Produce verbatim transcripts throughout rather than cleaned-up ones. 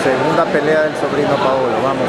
Segunda pelea del sobrino Paolo, vamos.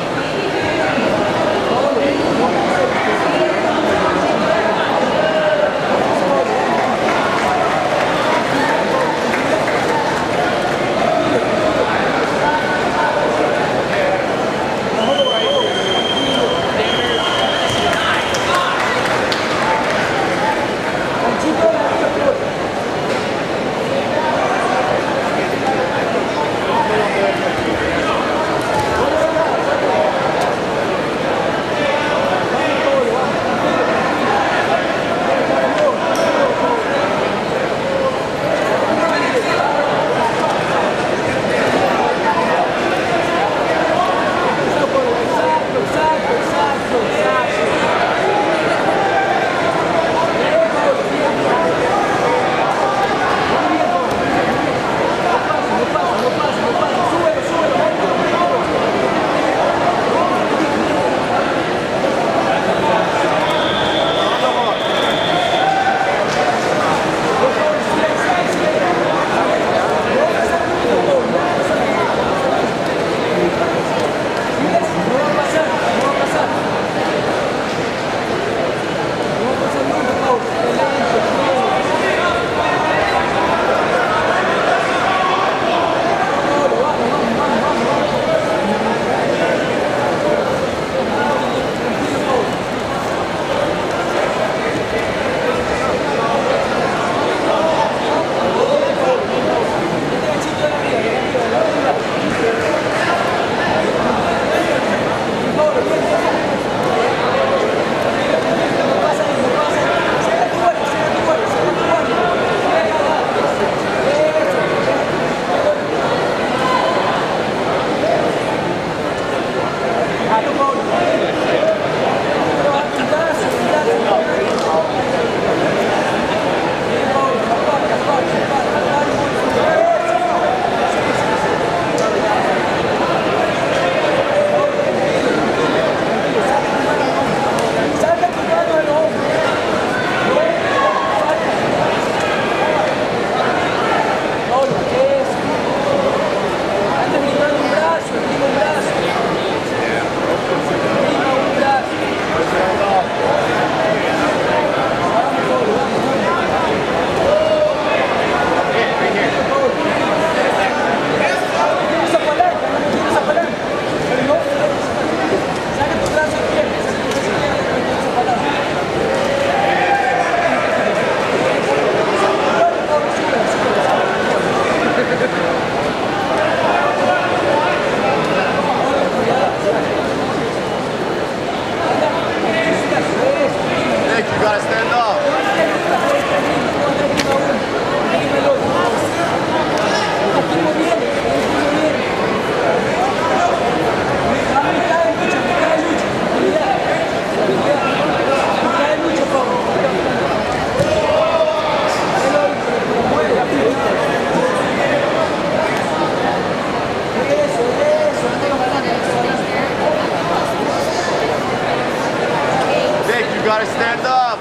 Gotta stand up.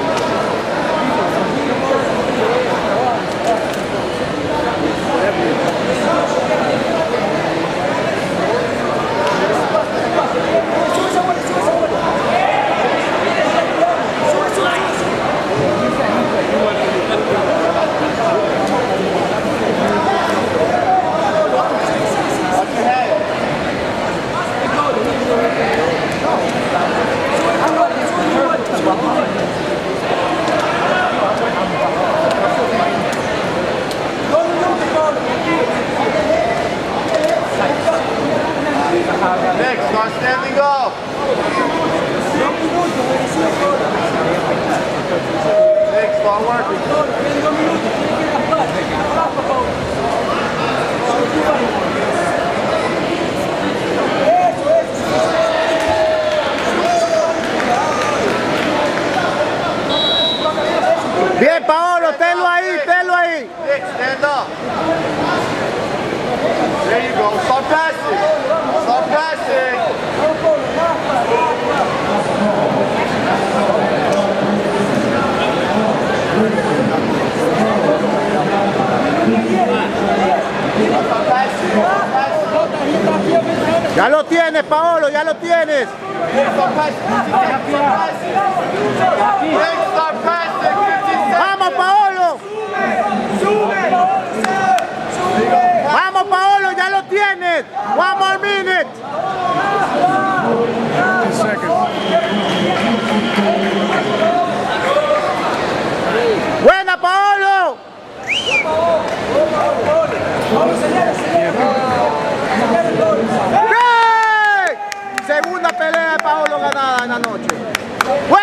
Next, start standing up. Next, start working. Bien, Paolo, tenlo ahí, tenlo ahí. Next, stand up. There you go. Start passing. Start passing. Start passing. Start passing. Ya lo tienes, Paolo, ya lo tienes. Vamos, Paolo. Vamos, Paolo, ya lo tienes. One more minute. Buena, Paolo. ¡Hey! Segunda pelea de Paolo ganada en la noche.